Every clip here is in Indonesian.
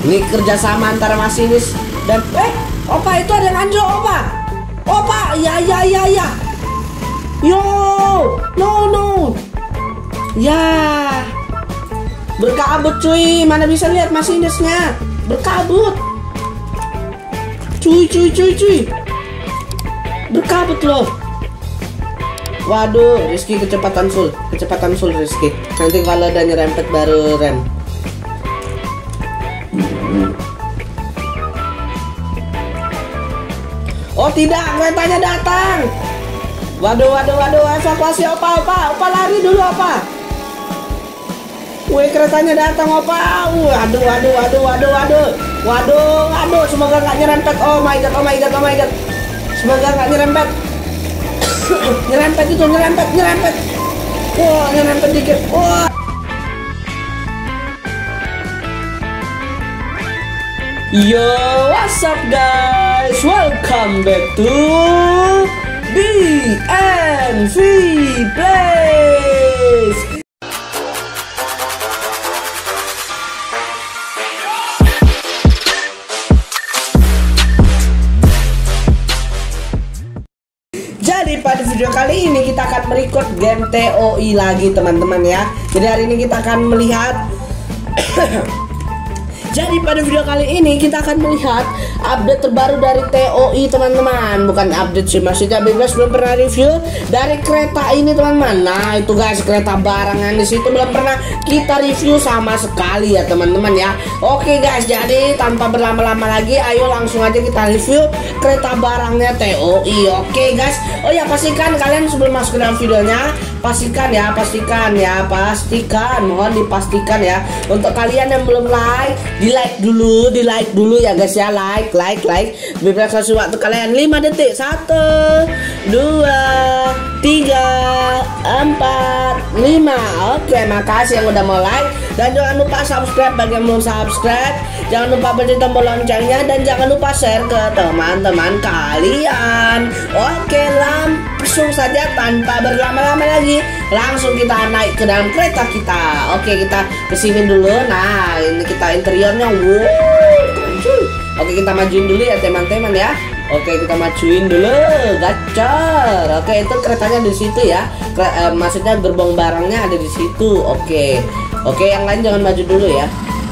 Ini kerjasama antara masinis dan Opa itu ada yang anjlok Opa. Opa, ya. Yo, no. Ya, berkabut cuy. Mana bisa lihat masinisnya? Berkabut. Cuy. Berkabut loh. Waduh, Rizky kecepatan full Rizky. Nanti kalau udah nyerempet baru rem. Oh tidak, keretanya datang. Waduh, evakuasi Opa lari dulu Opa. Wih, keretanya datang Opa. Waduh, semoga nggak nyerempet. Oh my god. Semoga nggak nyerempet. nyerempet. Wah, nyerempet dikit. Wah. Yo, what's up guys? Welcome back to BNV Plays. Jadi pada video kali ini kita akan merecord game TOI lagi teman-teman ya. Jadi hari ini kita akan melihat Jadi pada video kali ini kita akan melihat update terbaru dari TOI teman-teman. Bukan update sih, maksudnya Bebas belum pernah review dari kereta ini teman-teman. Nah itu guys, kereta barangan di situ belum pernah kita review sama sekali ya teman-teman ya. Oke guys, jadi tanpa berlama-lama lagi, ayo langsung aja kita review kereta barangnya TOI. Oke guys, oh ya pastikan kalian sebelum masuk ke dalam videonya, pastikan, mohon dipastikan ya. Untuk kalian yang belum di like dulu ya guys ya. Like Bebas kasih waktu kalian 5 detik. 1 2 3 4 5. Oke, makasih yang udah mau like. Dan jangan lupa subscribe bagi yang belum subscribe. Jangan lupa pencet tombol loncengnya. Dan jangan lupa share ke teman-teman kalian. Oke, langsung saja tanpa berlama-lama lagi, langsung kita naik ke dalam kereta kita. Oke, kita kesini dulu. Nah ini kita interiornya. Oke, kita majuin dulu ya teman-teman ya. Oke, kita majuin dulu, gacor. Oke, itu keretanya di situ ya. Maksudnya gerbong barangnya ada di situ. Oke, yang lain jangan maju dulu ya.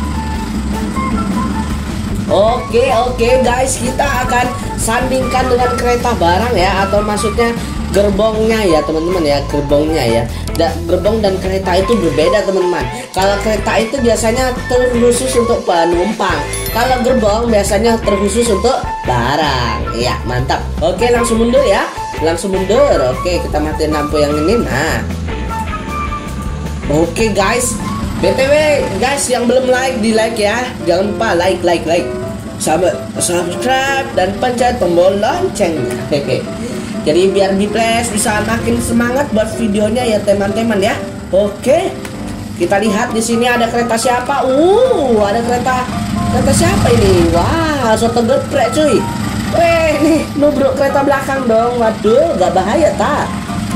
Oke guys, kita akan sandingkan dengan kereta barang ya, atau maksudnya gerbongnya ya teman-teman ya, gerbongnya ya. Gerbong dan kereta itu berbeda teman-teman. Kalau kereta itu biasanya terkhusus untuk penumpang, kalau gerbong biasanya terkhusus untuk barang. Ya mantap. Oke, langsung mundur ya, Oke, kita matiin lampu yang ini. Nah oke guys, BTW guys yang belum di like ya, jangan lupa like, subscribe dan pencet tombol loncengnya. Jadi biar Biples bisa makin semangat buat videonya ya teman-teman ya. Oke, kita lihat di sini ada kereta siapa? Ada kereta siapa ini? Wah, soto geprek cuy. Weh, nih nubruk kereta belakang dong. Waduh, gak bahaya tak?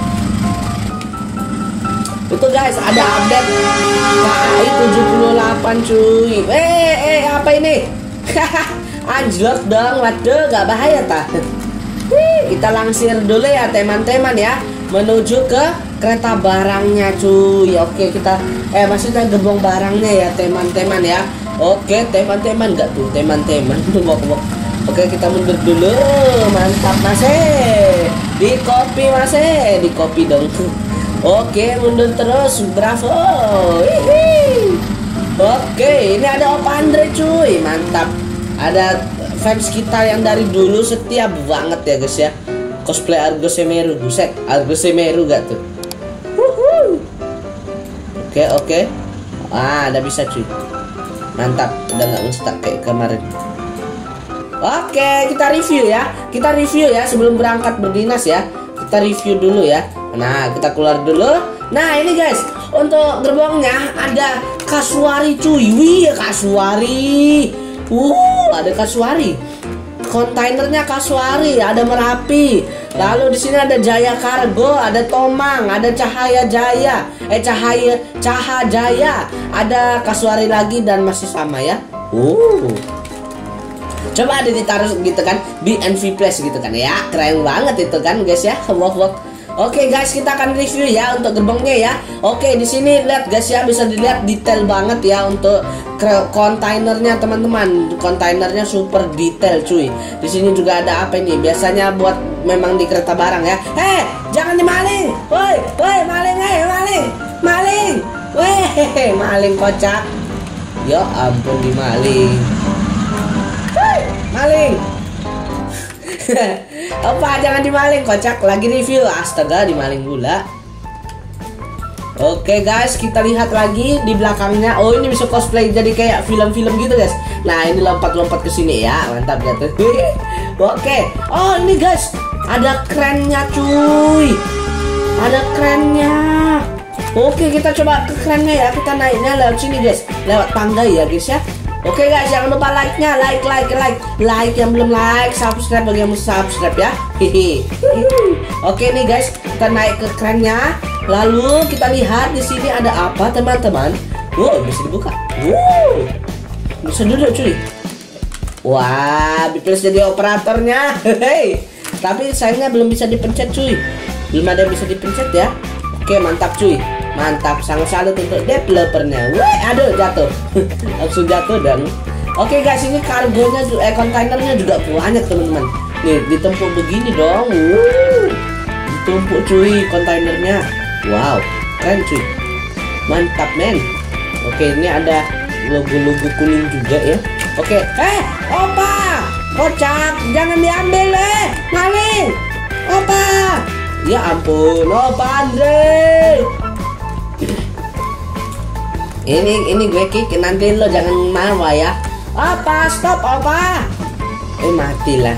Itu guys, ada update KAI 78 cuy. Apa ini? Anjlok dong. Waduh, gak bahaya tak? Kita langsir dulu ya teman-teman ya, menuju ke kereta barangnya cuy. Oke, kita maksudnya gerbong barangnya ya teman-teman ya. Oke teman-teman, enggak tuh teman-teman. Oke, kita mundur dulu. Mantap masih. Di copy dong. Oke, mundur terus. Bravo. Oke, ini ada Opa Andre cuy. Mantap. Ada fans kita yang dari dulu setia banget ya guys ya. Cosplay Argo Semeru. Buset, Argo Semeru gak tuh? Oke. Udah bisa cuy. Mantap, udah gak nge-stuck kayak kemarin. Oke, kita review ya sebelum berangkat berdinas ya. Kita review dulu ya. Nah, kita keluar dulu. Nah, ini guys, untuk gerbongnya ada kasuari cuy. Wih, kasuari. Ada kasuari. Kontainernya kasuari, ada Merapi. Lalu di sini ada Jaya Kargo, ada Tomang, ada Cahaya Jaya, ada kasuari lagi dan masih sama ya. Coba ada ditaruh gitu kan, BNV Plus gitu kan ya, keren banget itu kan guys ya. Wow. Oke guys, kita akan review ya untuk gerbongnya ya. Oke, di sini lihat guys ya, bisa dilihat detail banget ya untuk kontainernya teman-teman. Kontainernya super detail cuy. Di sini juga ada apa ini? Biasanya buat memang di kereta barang ya. Jangan dimaling. Woi, maling, maling. Weh, maling kocak. Ya ampun, dimaling. Maling. Apa, jangan dimaling kocak, lagi review. Astaga, dimaling pula. Oke guys, kita lihat lagi di belakangnya. Oh, ini bisa cosplay jadi kayak film-film gitu guys. Nah, ini lompat-lompat ke sini ya. Mantap gitu. Oke. Oh, ini guys, ada kerennya cuy. Ada kerennya. Oke, kita coba ke kerennya ya. Kita naiknya lewat sini guys, lewat tangga ya guys ya. Oke guys, jangan lupa like-nya, like yang belum like, subscribe bagi yang mau subscribe ya. Oke nih guys, kita naik ke kerennya. Lalu kita lihat di sini ada apa teman-teman? Wow, bisa dibuka. Wow, bisa duduk cuy. Wah, Biples jadi operatornya. Tapi sayangnya belum bisa dipencet cuy. Belum ada yang bisa dipencet ya. Oke, mantap cuy. Mantap, sangat salut untuk developernya. Wah, aduh, jatuh. Langsung jatuh dan oke guys, ini kargonya, kontainernya juga banyak teman-teman. Nih, ditumpuk begini dong. Ditumpuk cuy kontainernya. Wow, keren cuy. Mantap men. Oke, ini ada logo-logo kuning juga ya. Oke, opa, kocak, jangan diambil maling. Opa, ya ampun, opa Andre. Ini gue kick, nanti lo jangan marah ya. Apa, stop apa? Matilah.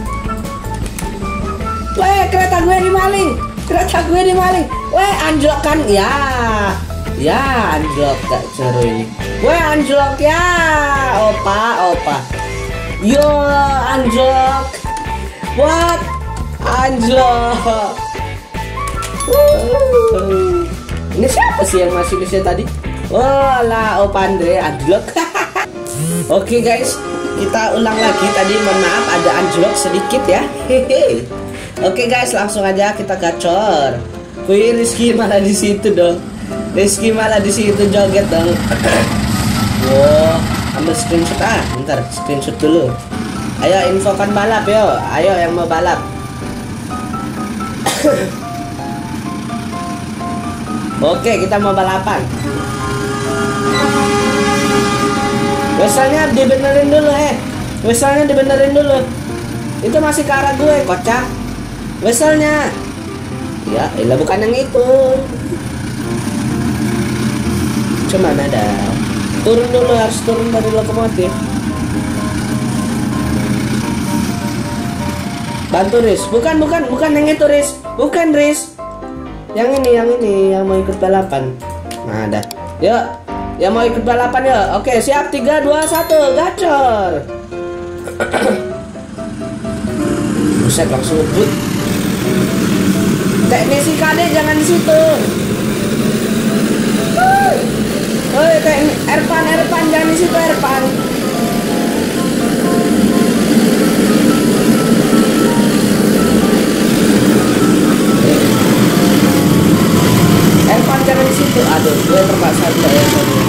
Weh, kereta gue dimaling. Weh, anjlok kan ya. Ya, anjlok gak seru ini. Weh, anjlok ya. Opa. Yo, anjlok. What? Anjlok. Ini siapa sih yang masih di sini tadi? Oh lah, Opa Andre anjlok. Oke guys, kita ulang lagi. Tadi mohon maaf ada anjlok sedikit ya. Oke guys, langsung aja kita gacor. Wih, Rizky malah di situ dong. Rizky malah di situ joget dong. Wow, ambil screenshot bentar, screenshot dulu. Ayo infokan balap yo. Ayo yang mau balap. Oke, kita mau balapan. Whistle-nya dibenerin dulu Whistle-nya dibenerin dulu. Itu masih ke arah gue, kocak. Whistle-nya. Ya, elah bukan yang itu. Cuman ada. Turun dulu, harus turun dari lokomotif. Bantu Riz. Bukan yang itu Riz. Bukan Riz. Yang ini yang mau ikut balapan. Nah, ada. Yuk. Yang mau ikut balapan ya. Oke, siap 3 2 1 gacor. Buset, langsung ngebut. Teknisi KD jangan di situ. Woi, Erpan jangan di situ Erpan. Erpan jangan di situ. Aduh, gue terpaksa ya.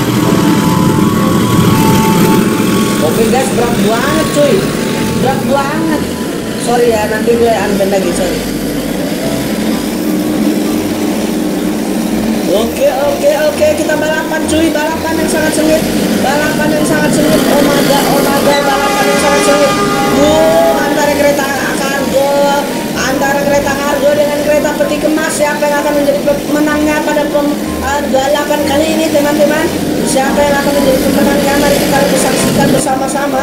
Oke guys, berat banget cuy. Berat banget. Sorry ya, nanti gue unban lagi, sorry. Oke, kita balapan cuy. Balapan yang sangat sengit. Balapan yang sangat sengit. Oh my god, balapan yang sangat sengit. Antara kereta kargo dengan kereta peti kemas, siapa yang akan menjadi pemenangnya pada balapan kali ini teman-teman? Siapa yang akan menjadi pemenangnya? Mari kita saksikan bersama-sama.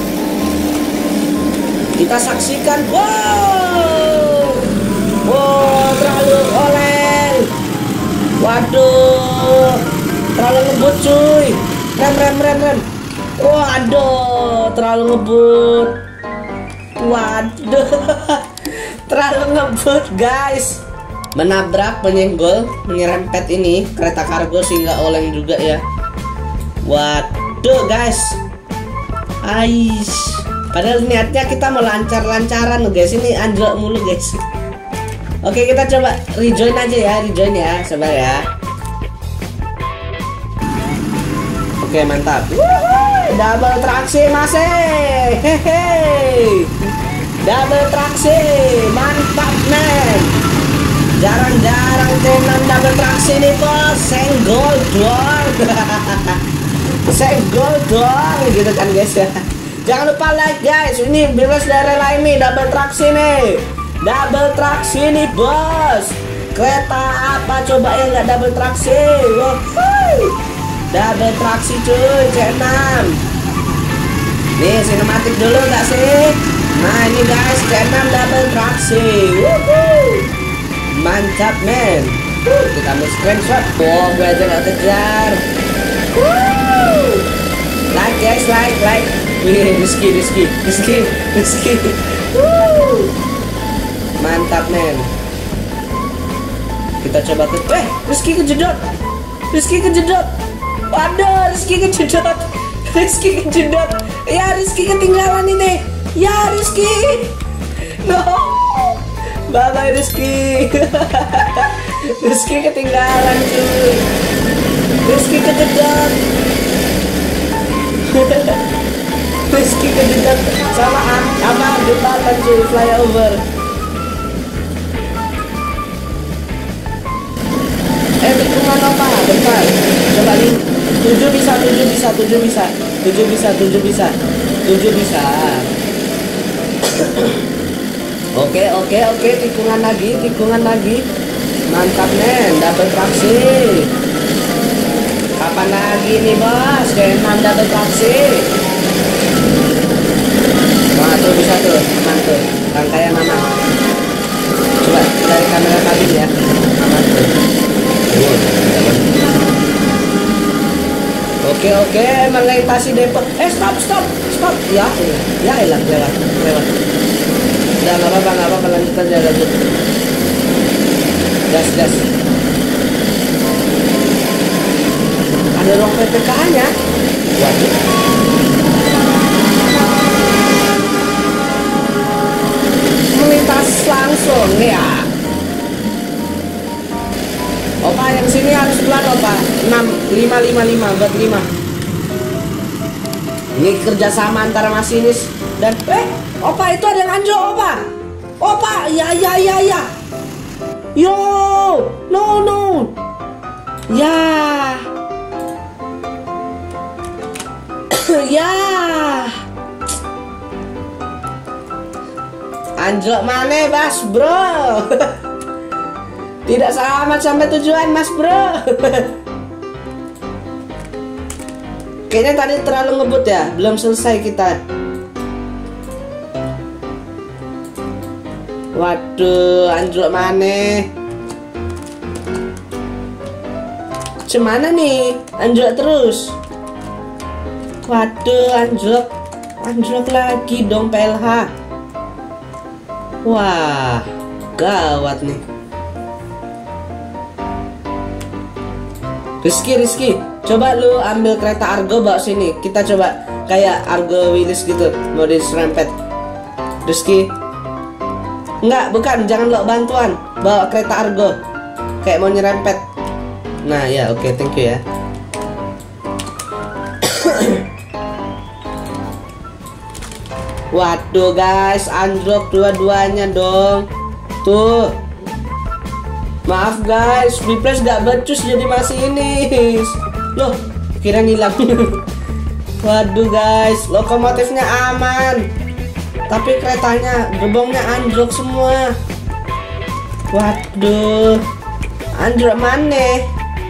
Kita saksikan. Wow, terlalu oleng. Waduh, terlalu ngebut cuy. Rem. Waduh, terlalu ngebut. Waduh. Terlalu ngebut guys. Menabrak, menyenggol, menyerempet ini kereta kargo sehingga oleng juga ya. Waduh guys. Ais. Padahal niatnya kita mau lancar-lancaran loh guys. Ini anjlok mulu guys. Oke, kita coba rejoin aja ya, rejoin ya, sabar ya. Oke, mantap. Double traksi masih. Hehe. Double traksi, mantap men. Jarang-jarang tenan double traksi nih bos. Senggol doang. Senggol doang gitu kan guys ya. Jangan lupa like guys. Ini bebas dari lain nih, double traksi nih. Double traksi nih bos. Kereta apa coba yang nggak double traksi? Double traksi cuy, C6. Nih sinematik dulu nggak sih? Nah ini guys, C6 double traksi. Mantap men. Kita ambil screenshot. Wow, gue aja nggak kejar. Like guys, like. Wih, Rizky. Mantap men. Kita coba ke Rizky kejedot. Waduh, Rizky kejedot. Ya, Rizky ketinggalan ini. Ya, Rizky. No. Bye-bye Rizky. Rizky ketinggalan cuy. Rizky kejedot. Rizky kejedot sama jembatan cuy, flyover. Tikungan apa? Bentar. Coba nih. 7 bisa. Oke, tikungan lagi. Mantap men, double traksi. Kapan lagi nih bos? C6 double traksi. Wah tuh bisa tuh, aman tuh. Rangkaian aman. Coba dari kamera kabin ya. Aman tuh. Oke, melintasi Depok. Stop. Ya lewat. Udah nggak apa-apa, lanjut aja. Gas. Ada ruang PPKA-nya. Waduh. Melintas langsung ya. Opa yang sini harus pelan opa. 5 buat 5. Ini kerjasama antara masinis dan opa itu ada yang anjlok opa. Ya. Yo, no. Ya. Ya. Anjlok mana mas bro? Tidak selamat sampai tujuan mas bro. Kayaknya tadi terlalu ngebut ya. Belum selesai kita. Waduh, anjlok mana? Cemana nih? Anjlok terus. Waduh, anjlok lagi dong PLH. Wah, gawat nih. Rizky, coba lu ambil kereta Argo bawa sini. Kita coba kayak Argo Willis gitu, mau diserempet. Rizky, enggak, bukan, jangan lo bantuan. Bawa kereta Argo, kayak mau nyerempet. Nah ya, oke, thank you ya. Waduh guys, anjlok dua-duanya dong. Tuh. Maaf guys, Biples gak becus jadi masinis. Loh, kira hilang. Waduh guys, lokomotifnya aman, tapi keretanya, gerbongnya anjlok semua. Waduh, anjlok mana?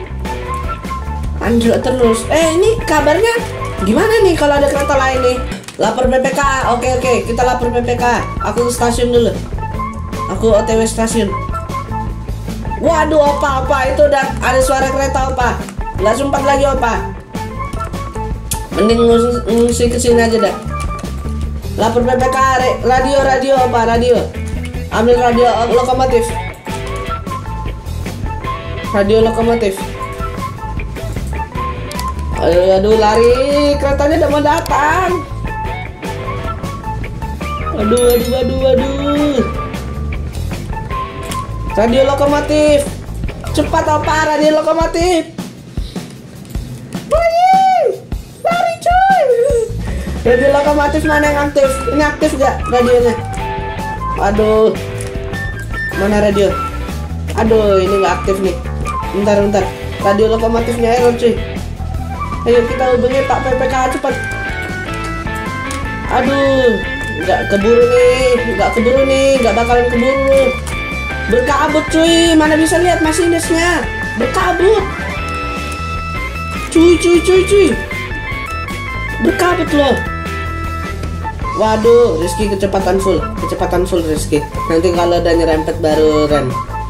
Anjlok terus. Ini kabarnya gimana nih kalau ada kereta lain nih? Lapor PPK. Oke, kita lapor PPK. Aku ke stasiun dulu. Aku OTW stasiun. Waduh, opa, itu udah ada suara kereta opa. Nggak sempat lagi opa. Mending ngungsi ke sini aja dah. Lapor PPK, radio opa, radio. Ambil radio lokomotif. Radio lokomotif. Aduh, lari, keretanya udah mau datang. Aduh. Radio lokomotif. Cepat opa, radio lokomotif. Lari cuy. Radio lokomotif mana yang aktif? Ini aktif gak radionya? Aduh. Mana radio? Aduh, ini gak aktif nih. Bentar. Radio lokomotifnya error cuy. Ayo kita hubungi Pak PPK cepat. Aduh, nggak keburu nih, nggak bakalan keburu. Berkabut cuy, mana bisa lihat masinisnya? Berkabut. Cuy. Berkabut loh. Waduh, Rizky kecepatan full Rizky. Nanti kalau udah nyerempet baru rem.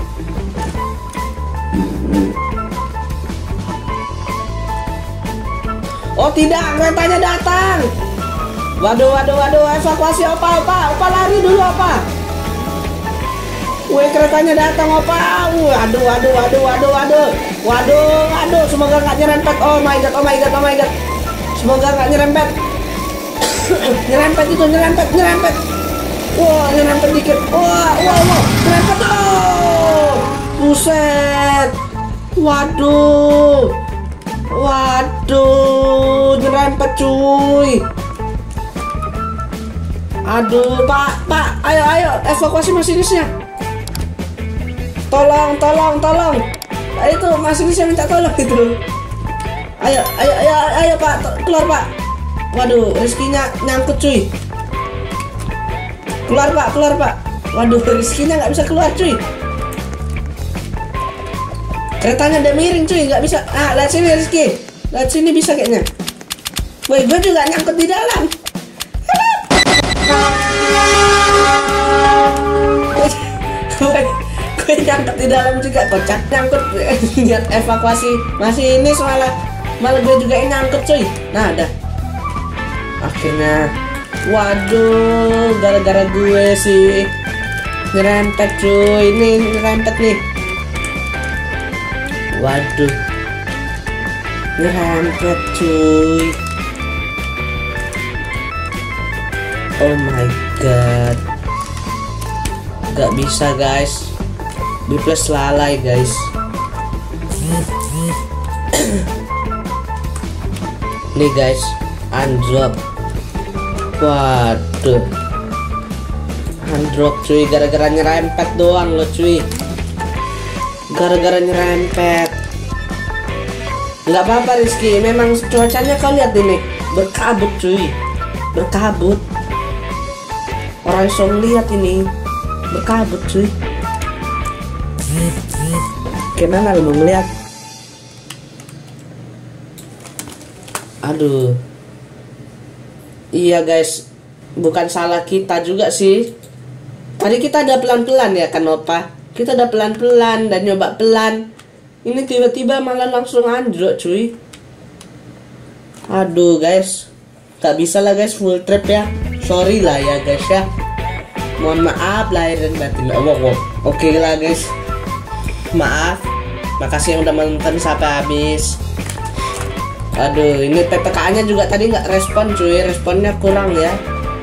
Oh tidak, keretanya datang. Waduh, evakuasi opa, lari dulu opa. Wih, keretanya datang opa. Waduh, semoga nggak nyerempet. Oh my god. Semoga nggak nyerempet. nyerempet. Wah, nyerempet dikit. Wah, nyerempet. Oh, buset. Waduh, nyerempet cuy. Aduh, Pak, ayo evakuasi masinisnya. Tolong. Itu masinisnya minta tolong itu. Ayo Pak, keluar Pak. Waduh, Rizky-nya nyangkut cuy. Keluar Pak. Waduh, Rizky-nya nggak bisa keluar cuy. Keretanya udah miring cuy, nggak bisa. Ah, lihat sini Rizky. Lihat sini bisa kayaknya. Woi, gue juga nyangkut di dalam. Gue nyangkut di dalam juga, kocak. Nyangkut lihat evakuasi masih ini malah gue juga nyangkut cuy. Nah, ada. Akhirnya, waduh, gara-gara gue sih nyerempet cuy. Ini nyerempet nih. Waduh, nyerempet cuy. Oh my god, gak bisa guys. Biples lalai guys. Nih guys, undrop. Waduh, undrop cuy, gara-gara nyerempet doang lo cuy. Gara-gara nyerempet. Nggak apa-apa Rizky, memang cuacanya kau lihat ini berkabut cuy, berkabut. Orang song lihat ini berkabut cuy. Gimana lu ngeliat? Aduh. Iya guys, bukan salah kita juga sih. Tadi kita ada pelan-pelan ya kan opa. Kita udah pelan-pelan dan nyoba pelan. Ini tiba-tiba malah langsung anjlok cuy. Aduh guys, gak bisa lah guys full trip ya. Sorry lah ya guys ya. Mohon maaf lahir dan batin. Oke lah guys. Maaf. Makasih yang udah menonton sampai habis. Aduh, ini PPK-nya juga tadi nggak respon cuy. Responnya kurang ya.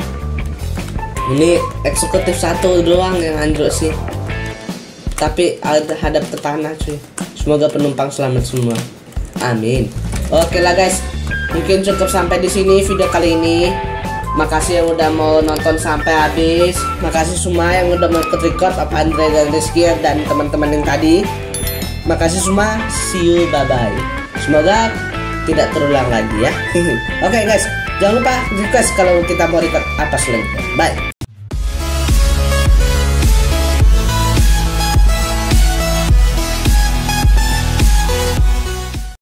Ini eksekutif 1 doang yang anjlok sih. Tapi hadap ke tanah cuy. Semoga penumpang selamat semua. Amin. Oke lah guys, mungkin cukup sampai di sini video kali ini. Makasih yang udah mau nonton sampai habis. Makasih semua yang udah mau ikut record, apa Andre dan Rizky dan teman-teman yang tadi. Makasih semua. See you, bye bye. Semoga tidak terulang lagi ya. Oke guys, jangan lupa request kalau kita mau record apa selanjutnya. Bye.